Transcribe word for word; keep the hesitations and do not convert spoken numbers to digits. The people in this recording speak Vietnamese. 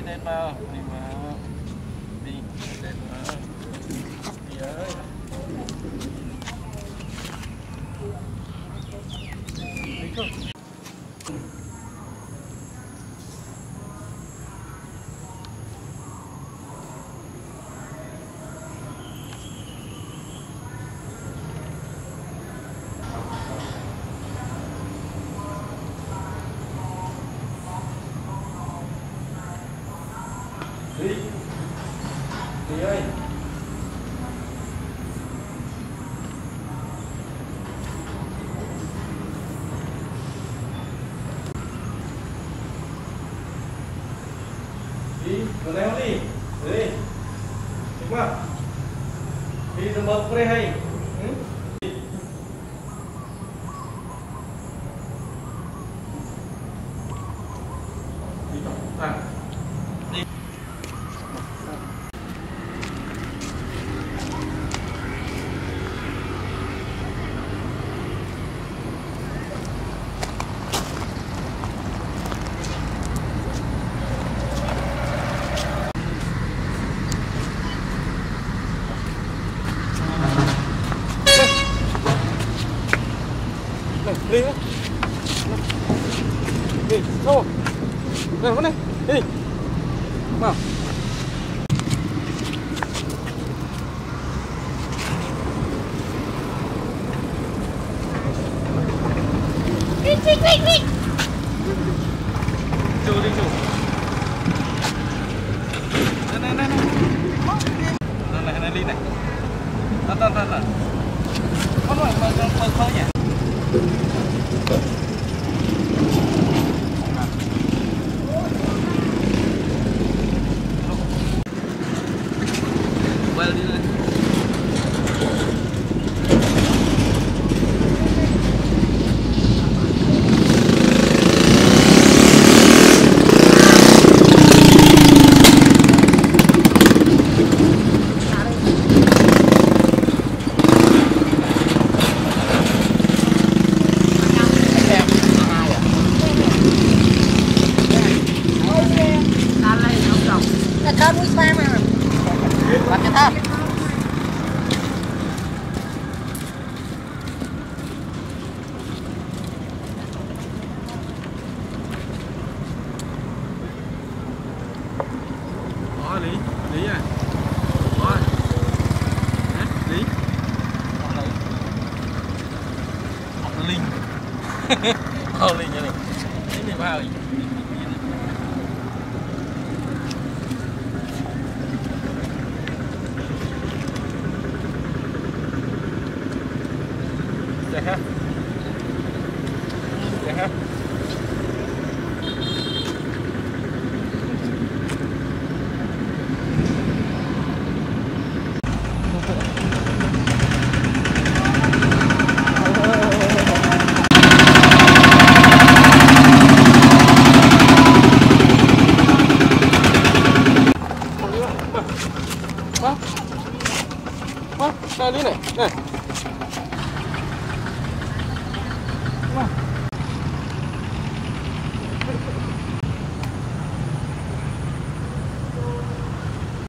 lên vào, đi vào, đi lên vào, đi ơi, đi không? Đi, đi ơi. Đi, vào đây đi, đi, đúng không? Đi từ bậc đây hay. Ừ? Đi. Đi thẳng. Đi. Đi đi đi đâu này này đi nào đi đi đi đi chú đi chú này này này này này này đi này tan tan tan tan không phải mà mà khơi nhỉ. Well, đi này. Thơm mũi xoa mà. Bắt cái thơm. Đó Lý, Lý à. Đó. Hả? Lý. Học là Linh. Học Linh như này. Lý này vào. Dạ ha. Dạ ha. Hả? Hả? Đây đi này. Này.